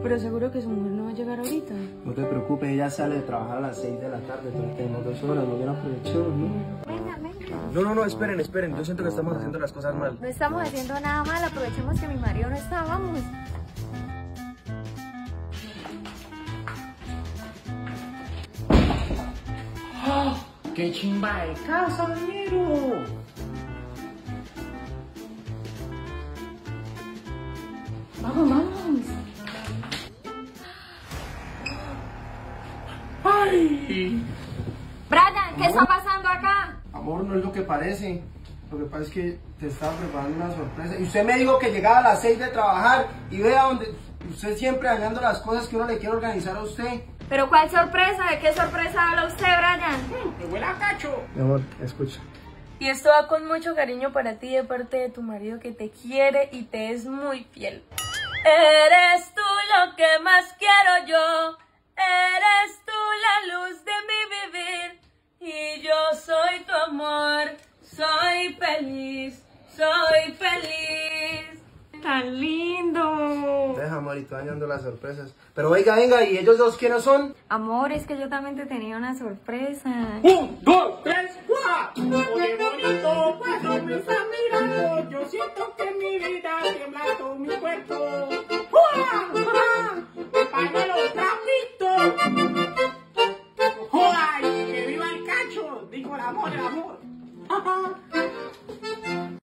Pero seguro que su mujer no va a llegar ahorita. No te preocupes, ella sale de trabajar a las 6 de la tarde, entonces tenemos 2 horas, no hubiera aprovechado, ¿no? Venga, venga. No, esperen, yo siento que estamos haciendo las cosas mal. No estamos haciendo nada mal, aprovechemos que mi marido no está, vamos. ¡Oh! ¡Qué chimba de casa, dinero! Vamos. ¡Ay! Brian, ¿qué está pasando acá? Amor, no es lo que parece. Lo que pasa es que te estaba preparando una sorpresa. Y usted me dijo que llegaba a las 6 de trabajar y vea donde usted siempre dañando las cosas que uno le quiere organizar a usted. ¿Pero cuál sorpresa? ¿De qué sorpresa habla usted, Brian? ¡Me huele a cacho! Mi amor, escucha. Y esto va con mucho cariño para ti de parte de tu marido que te quiere y te es muy fiel. Eres tú lo que más quiero yo. Eres tú la luz de mi vivir. Y yo soy tu amor. Soy feliz. Soy feliz. ¡Tan lindo! Deja, amorito, dañando las sorpresas. Pero venga, ¿y ellos dos quiénes son? Amor, es que yo también te tenía una sorpresa. 1, 2, 3, 4. Oye, bonito, pues no me está mirando. Yo siento que mi vida tiembla todo mi cuerpo. ¡Uah!